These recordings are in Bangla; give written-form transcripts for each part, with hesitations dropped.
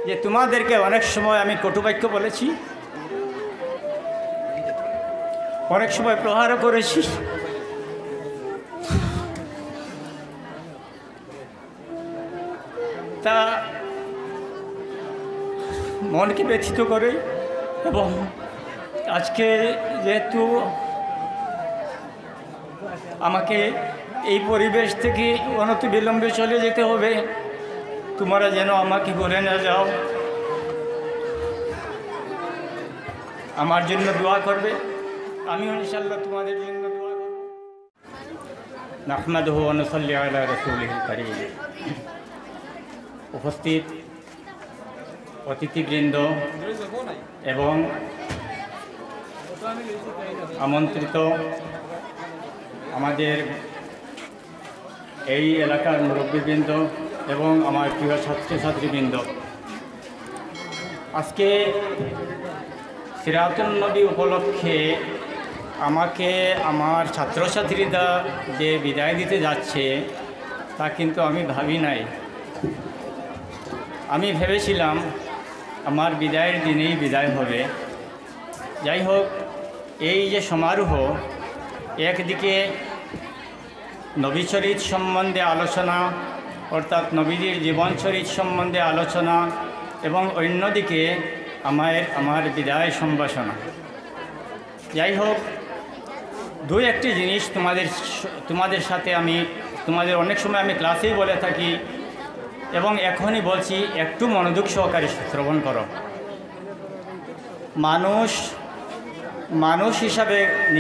যে তোমাদেরকে অনেক সময় আমি কটুবাক্য বলেছি, অনেক সময় প্রহারও করেছি। তা মনকে ব্যথিত করে, এবং আজকে যেহেতু আমাকে এই পরিবেশ থেকে অনতিবিলম্বে চলে যেতে হবে, তোমরা যেন আমাকে বলে না যাও, আমার জন্য দোয়া করবে। আমিও ইনশাআল্লাহ তোমাদের জন্য দোয়া করব। নাহমাদুহু ওয়া নুসাল্লি আলা রাসূলিল কারীম। উপস্থিত অতিথিবৃন্দ এবং আমন্ত্রিত আমাদের এই এলাকার মুরব্বীবৃন্দ এবং আমার প্রিয় ছাত্রছাত্রীবৃন্দ, আজকে সিরাতুন নবী উপলক্ষে আমাকে আমার ছাত্রছাত্রীরা যে বিদায় দিতে যাচ্ছে তা কিন্তু আমি ভাবি নাই। আমি ভেবেছিলাম আমার বিদায়ের দিনেই বিদায় হবে। যাই হোক, এই যে সমারোহ, একদিকে নবীচরিত সম্বন্ধে আলোচনা, অর্থাৎ নবীজির জীবনচরিত সম্বন্ধে আলোচনা, এবং অন্যদিকে আমার বিদায় সম্ভাষণা। যাই হোক, দুই একটি জিনিস তোমাদের সাথে তোমাদের অনেক সময় আমি ক্লাসেই বলে থাকি এবং এখনই বলছি, একটু মনোযোগ সহকারে শ্রবণ করো। মানুষ হিসাবে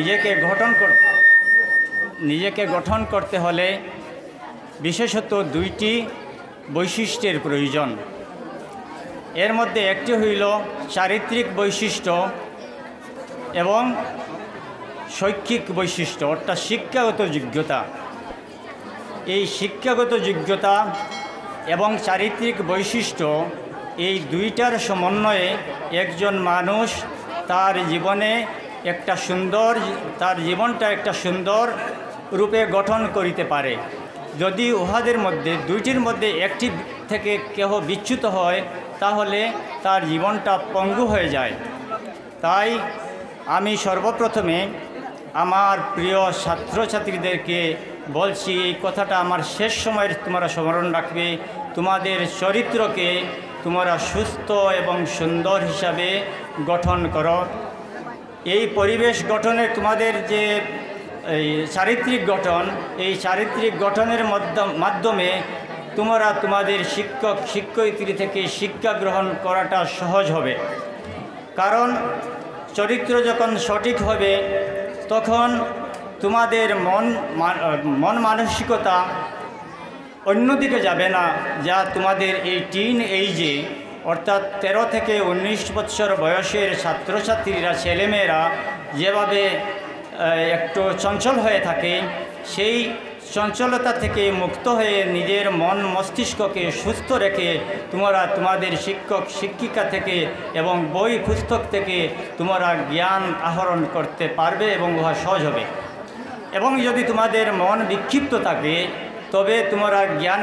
নিজেকে গঠন করতে হলে বিশেষত দুইটি বৈশিষ্ট্যের প্রয়োজন। এর মধ্যে একটি হইল চারিত্রিক বৈশিষ্ট্য এবং শৈক্ষিক বৈশিষ্ট্য, অর্থাৎ শিক্ষাগত যোগ্যতা। এই শিক্ষাগত যোগ্যতা এবং চারিত্রিক বৈশিষ্ট্য, এই দুইটার সমন্বয়ে একজন মানুষ তার জীবনটা একটা সুন্দর রূপে গঠন করিতে পারে। যদি উহাদের মধ্যে দুইটির মধ্যে একটি থেকে কেহ বিচ্যুত হয়, তাহলে তার জীবনটা পঙ্গু হয়ে যায়। তাই আমি সর্বপ্রথমে আমার প্রিয় ছাত্রছাত্রীদেরকে বলছি, এই কথাটা আমার শেষ সময়ের তোমরা স্মরণ রাখবে। তোমাদের চরিত্রকে তোমরা সুস্থ এবং সুন্দর হিসাবে গঠন করো। এই পরিবেশ গঠনের তোমাদের যে এই চারিত্রিক গঠন, এই চারিত্রিক গঠনের মাধ্যমে তোমরা তোমাদের শিক্ষয়িত্রী থেকে শিক্ষা গ্রহণ করাটা সহজ হবে। কারণ চরিত্র যখন সঠিক হবে, তখন তোমাদের মন মানসিকতা অন্যদিকে যাবে না। যা তোমাদের এই টিন এইজে, অর্থাৎ 13 থেকে 19 বছর বয়সের ছাত্রছাত্রীরা, ছেলেমেয়েরা যেভাবে একটু চঞ্চল হয়ে থাকে, সেই চঞ্চলতা থেকে মুক্ত হয়ে নিজের মন মস্তিষ্ককে সুস্থ রেখে তোমরা তোমাদের শিক্ষক শিক্ষিকা থেকে এবং বই পুস্তক থেকে তোমরা জ্ঞান আহরণ করতে পারবে এবং উহা সহজ হবে। এবং যদি তোমাদের মন বিক্ষিপ্ত থাকে, তবে তোমরা জ্ঞান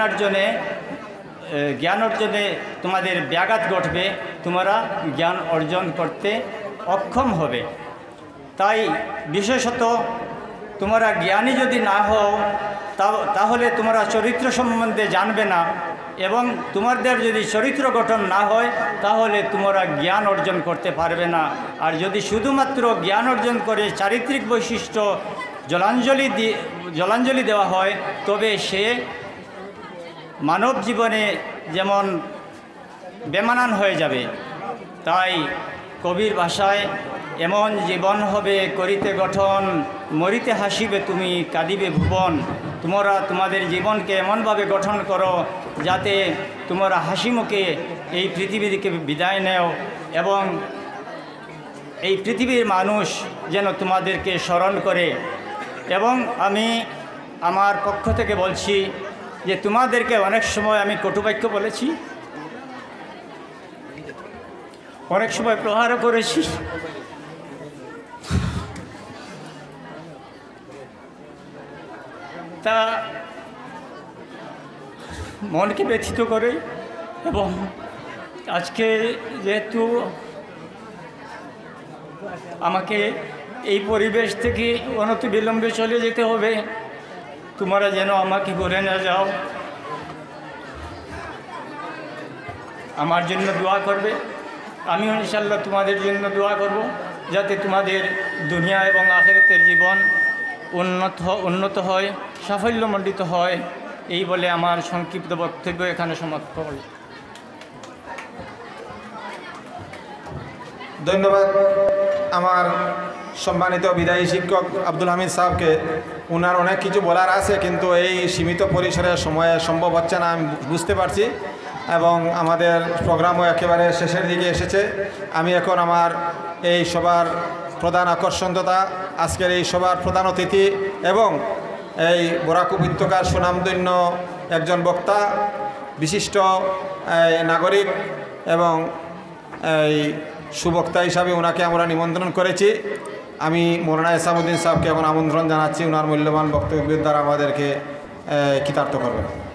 অর্জনে তোমাদের ব্যাঘাত ঘটবে, তোমরা জ্ঞান অর্জন করতে অক্ষম হবে। তাই বিশেষত তোমরা জ্ঞানী যদি না হও, তাহলে তোমরা চরিত্র সম্বন্ধে জানবে না, এবং তোমাদের যদি চরিত্র গঠন না হয়, তাহলে তোমরা জ্ঞান অর্জন করতে পারবে না। আর যদি শুধুমাত্র জ্ঞান অর্জন করে চারিত্রিক বৈশিষ্ট্য জলাঞ্জলি দেওয়া হয়, তবে সে মানব জীবনে যেমন বেমানান হয়ে যাবে। তাই কবির ভাষায়, এমন জীবন হবে করিতে গঠন, মরিতে হাসিবে তুমি কাঁদিবে ভুবন। তোমরা তোমাদের জীবনকে এমনভাবে গঠন করো যাতে তোমরা হাসি মুখে এই পৃথিবী থেকে বিদায় নেও, এবং এই পৃথিবীর মানুষ যেন তোমাদেরকে স্মরণ করে। এবং আমি আমার পক্ষ থেকে বলছি যে তোমাদেরকে অনেক সময় আমি কটুবাক্য বলেছি, অনেক সময় প্রহারও করেছি। তা মনকে ব্যথিত করে এবং আজকে যেহেতু আমাকে এই পরিবেশ থেকে অনতিবিলম্বে চলে যেতে হবে, তোমরা যেন আমাকে ঘুরে না যাও, আমার জন্য দোয়া করবে। আমিও ইনশাআল্লাহ তোমাদের জন্য দোয়া করব, যাতে তোমাদের দুনিয়া এবং আখিরাতের জীবন উন্নত হয়, সাফল্যমণ্ডিত হয়। এই বলে আমার সংক্ষিপ্ত বক্তব্য এখানে সমাপ্ত হল। ধন্যবাদ আমার সম্মানিত বিদায়ী শিক্ষক আব্দুল হামিদ সাহেবকে। ওনার অনেক কিছু বলার আছে, কিন্তু এই সীমিত পরিসরে সময়ে সম্ভব হচ্ছে না, আমি বুঝতে পারছি, এবং আমাদের প্রোগ্রামও একেবারে শেষের দিকে এসেছে। আমি এখন আমার এই সবার প্রধান আকর্ষণ তথা আজকের এই সবার প্রধান অতিথি এবং এই বরাক উপত্যকার সুনামধন্য একজন বক্তা, বিশিষ্ট নাগরিক এবং এই সুবক্তা হিসাবে ওনাকে আমরা নিমন্ত্রণ করেছি। আমি মৌলানা এসামউদ্দিন সাহেবকে এখন আমন্ত্রণ জানাচ্ছি, ওনার মূল্যবান বক্তব্যের দ্বারা আমাদেরকে কৃতার্থ করবেন।